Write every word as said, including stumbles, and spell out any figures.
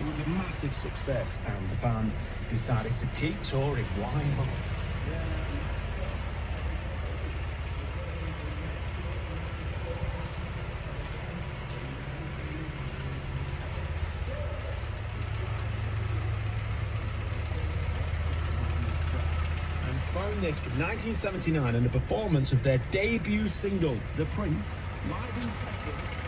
was a massive success, and the band decided to keep touring. Why not? Found this from nineteen seventy-nine and a performance of their debut single, The Prince, live in session.